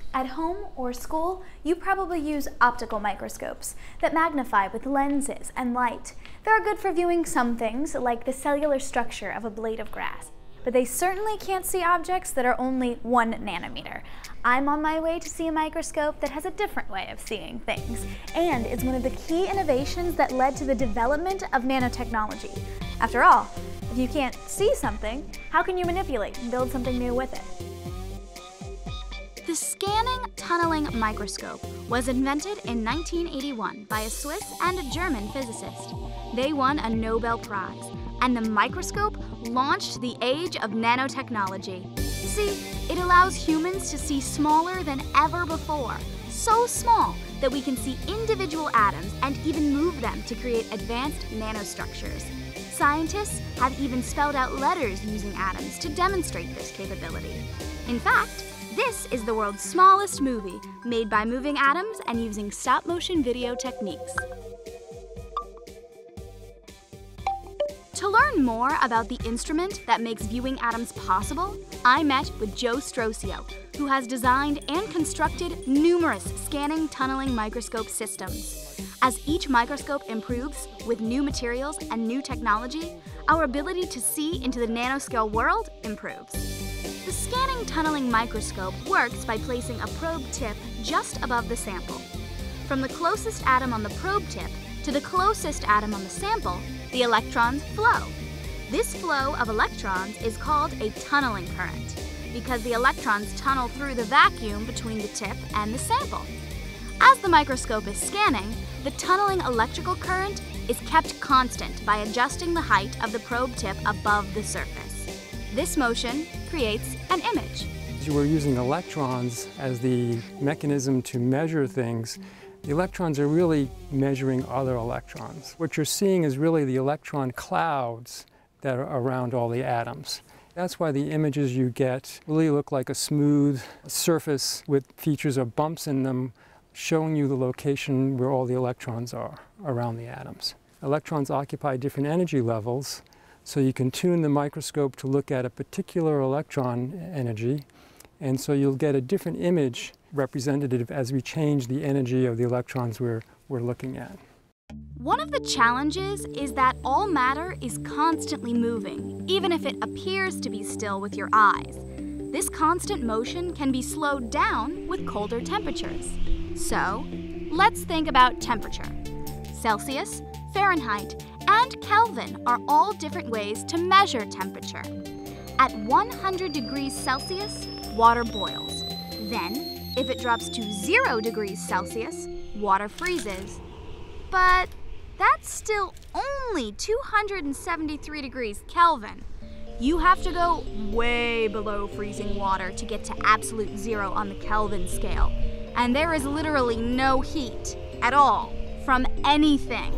At home or school, you probably use optical microscopes that magnify with lenses and light. They're good for viewing some things, like the cellular structure of a blade of grass, but they certainly can't see objects that are only 1 nanometer. I'm on my way to see a microscope that has a different way of seeing things, and is one of the key innovations that led to the development of nanotechnology. After all, if you can't see something, how can you manipulate and build something new with it? The Scanning Tunneling Microscope was invented in 1981 by a Swiss and a German physicist. They won a Nobel Prize, and the microscope launched the age of nanotechnology. See, it allows humans to see smaller than ever before, so small that we can see individual atoms and even move them to create advanced nanostructures. Scientists have even spelled out letters using atoms to demonstrate this capability. In fact, this is the world's smallest movie, made by moving atoms and using stop-motion video techniques. To learn more about the instrument that makes viewing atoms possible, I met with Joseph Stroscio, who has designed and constructed numerous scanning tunneling microscope systems. As each microscope improves with new materials and new technology, our ability to see into the nanoscale world improves. The Scanning Tunneling Microscope works by placing a probe tip just above the sample. From the closest atom on the probe tip to the closest atom on the sample, the electrons flow. This flow of electrons is called a tunneling current because the electrons tunnel through the vacuum between the tip and the sample. As the microscope is scanning, the tunneling electrical current is kept constant by adjusting the height of the probe tip above the surface. This motion creates an image. We're using electrons as the mechanism to measure things. The electrons are really measuring other electrons. What you're seeing is really the electron clouds that are around all the atoms. That's why the images you get really look like a smooth surface with features of bumps in them, showing you the location where all the electrons are around the atoms. Electrons occupy different energy levels, so you can tune the microscope to look at a particular electron energy, and so you'll get a different image representative as we change the energy of the electrons we're looking at. One of the challenges is that all matter is constantly moving, even if it appears to be still with your eyes. This constant motion can be slowed down with colder temperatures. So, let's think about temperature. Celsius, Fahrenheit, and Kelvin are all different ways to measure temperature. At 100 degrees Celsius, water boils. Then, if it drops to 0 degrees Celsius, water freezes. But that's still only 273 degrees Kelvin. You have to go way below freezing water to get to absolute zero on the Kelvin scale. And there is literally no heat at all from anything.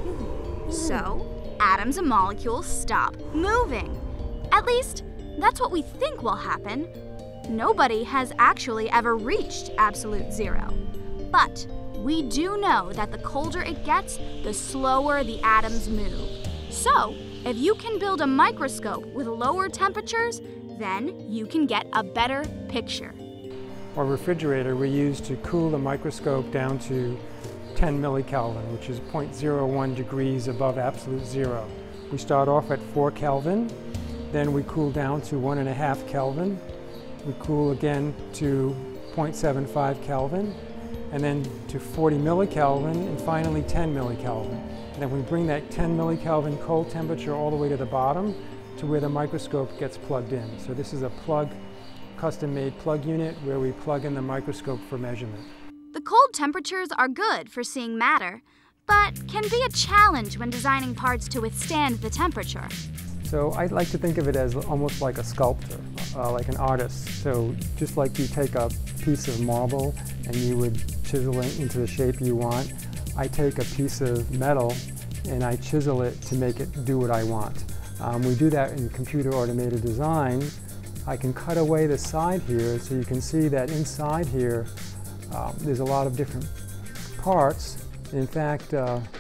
So, atoms and molecules stop moving. At least, that's what we think will happen. Nobody has actually ever reached absolute zero. But we do know that the colder it gets, the slower the atoms move. So, if you can build a microscope with lower temperatures, then you can get a better picture. Our refrigerator we use to cool the microscope down to 10 millikelvin, which is 0.01 degrees above absolute zero. We start off at 4 Kelvin, then we cool down to 1.5 Kelvin. We cool again to 0.75 Kelvin, and then to 40 millikelvin, and finally 10 millikelvin. And then we bring that 10 millikelvin cold temperature all the way to the bottom to where the microscope gets plugged in. So this is a custom-made plug unit where we plug in the microscope for measurement. The cold temperatures are good for seeing matter, but can be a challenge when designing parts to withstand the temperature. So I like to think of it as almost like a sculptor, like an artist. So just like you take a piece of marble and you would chisel it into the shape you want, I take a piece of metal and I chisel it to make it do what I want. We do that in computer automated design. I can cut away the side here so you can see that inside here there's a lot of different parts. In fact,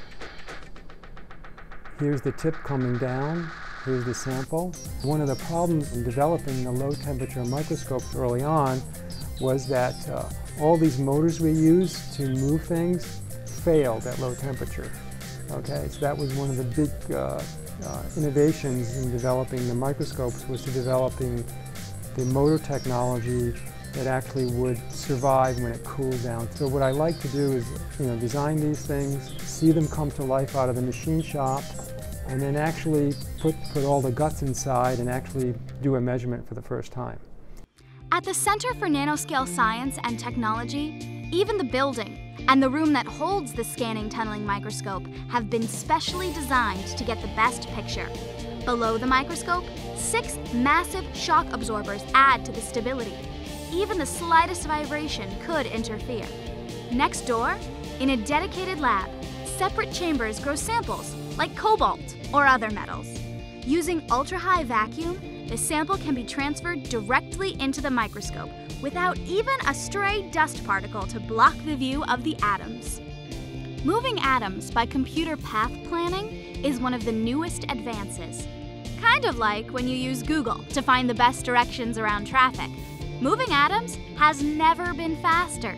here's the tip coming down. Here's the sample. One of the problems in developing the low-temperature microscopes early on was that all these motors we use to move things failed at low temperature. Okay, so that was one of the big innovations in developing the microscopes, was to developing the motor technology that actually would survive when it cooled down. So what I like to do is, design these things, see them come to life out of the machine shop, and then actually put all the guts inside and actually do a measurement for the first time. At the Center for Nanoscale Science and Technology, even the building and the room that holds the Scanning Tunneling Microscope have been specially designed to get the best picture. Below the microscope, 6 massive shock absorbers add to the stability. Even the slightest vibration could interfere. Next door, in a dedicated lab, separate chambers grow samples like cobalt or other metals. Using ultra-high vacuum, the sample can be transferred directly into the microscope without even a stray dust particle to block the view of the atoms. Moving atoms by computer path planning is one of the newest advances. Kind of like when you use Google to find the best directions around traffic. Moving atoms has never been faster.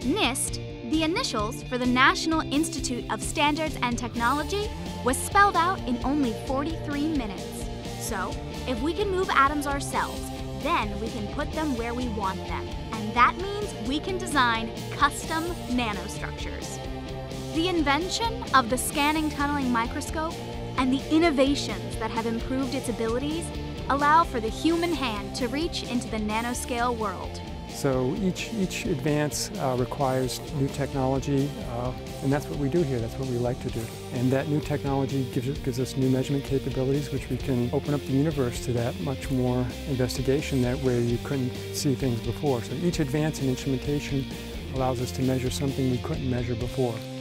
NIST, the initials for the National Institute of Standards and Technology, was spelled out in only 43 minutes. So, if we can move atoms ourselves, then we can put them where we want them. And that means we can design custom nanostructures. The invention of the Scanning Tunneling Microscope and the innovations that have improved its abilities allow for the human hand to reach into the nanoscale world. So each advance requires new technology, and that's what we do here. That's what we like to do. And that new technology gives us new measurement capabilities, which we can open up the universe to that much more investigation that where you couldn't see things before. So each advance in instrumentation allows us to measure something we couldn't measure before.